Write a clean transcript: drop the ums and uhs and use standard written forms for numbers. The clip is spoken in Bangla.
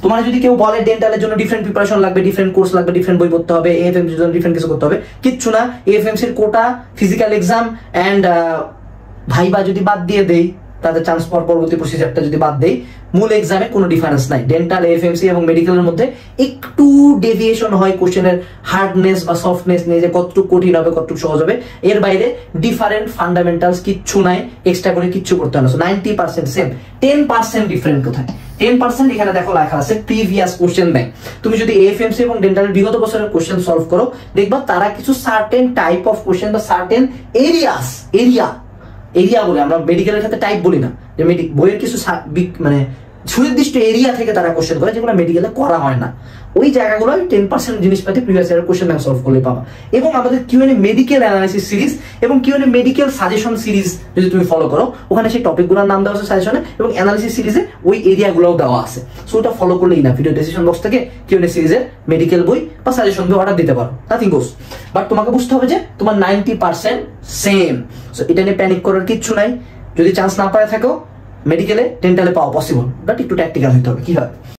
তোমার যদি কেউ বলে ডেন্টালের জন্য ডিফারেন্ট প্রিপারেশন লাগবে, ডিফারেন্ট কোর্স লাগবে, ডিফারেন্ট বই পড়তে হবে, এএফএমসির জন্য ডিফারেন্ট কিছু করতে হবে, কিচ্ছু না। এএফএমসির quota, physical exam and viva যদি বাদ দিয়ে দেই, তাদের চান্স পাওয়ার পরবর্তী প্রসিজারটা যদি বাদ দেই, মূল এক্সামে কোনো ডিফারেন্স নাই। ডেন্টাল, এএফএমসি এবং মেডিকেলের মধ্যে একটু ডেভিয়েশন হয় কোশ্চেনের হার্ডনেস বা সফটনেস নিয়ে, যে কতটুকু কঠিন হবে কতটুকু সহজ হবে। এর বাইরে ডিফারেন্ট ফান্ডামেন্টালস কিচ্ছু নাই, এক্সট্রা করে কিচ্ছু করতে হয় না। 90% সেম, 10% ডিফারেন্ট কোথায়? 10% এখানে দেখো লেখা আছে প্রিভিয়াস কোশ্চেন ব্যাংক। তুমি যদি এএফএমসি এবং ডেন্টালের বিগত বছরের কোশ্চেন সলভ করো, দেখবা তারা কিছু সার্টেন টাইপ অফ কোশ্চেন বা সার্টেন এরিয়া বলে, আমরা মেডিকেলের ক্ষেত্রে টাইপ বলি না, যে বইয়ের কিছু মানে সুনির্দিষ্ট এরিয়া থেকে তারা কোশ্চেন করে, যেগুলো মেডিকেলে করা হয় না। ওই জায়গাগুলো 10% জিনিসপাতি প্রিভিয়াস ইয়ারের কোশ্চেন ব্যাংক সলভ করলে পাবা। এবং আমাদের কিউএনএ মেডিকেল অ্যানালাইসিস সিরিজ এবং কিউএনএ মেডিকেল সাজেশন সিরিজ যদি তুমি ফলো করো, ওখানে সেই টপিকগুলোর নাম দেওয়া আছে সাজেশনে, এবং অ্যানালাইসিস সিরিজে ওই এরিয়াগুলোও দেওয়া আছে। সো ওটা ফলো করলেই না, ভিডিও ডেসক্রিপশন বক্স থেকে কিউএনএ সিরিজের মেডিকেল বই বা সাজেশন বই অর্ডার দিতে পারো, নাথিং গোস। বাট তোমাকে বুঝতে হবে যে তোমার 90% সেম। সো এটা নিয়ে প্যানিক করার কিচ্ছু নাই। যদি চান্স না পায় থাকো মেডিকেলে, ডেন্টালে পাওয়া পসিবল, বাট একটু ট্যাকটিক্যাল হতে হবে। কি হয়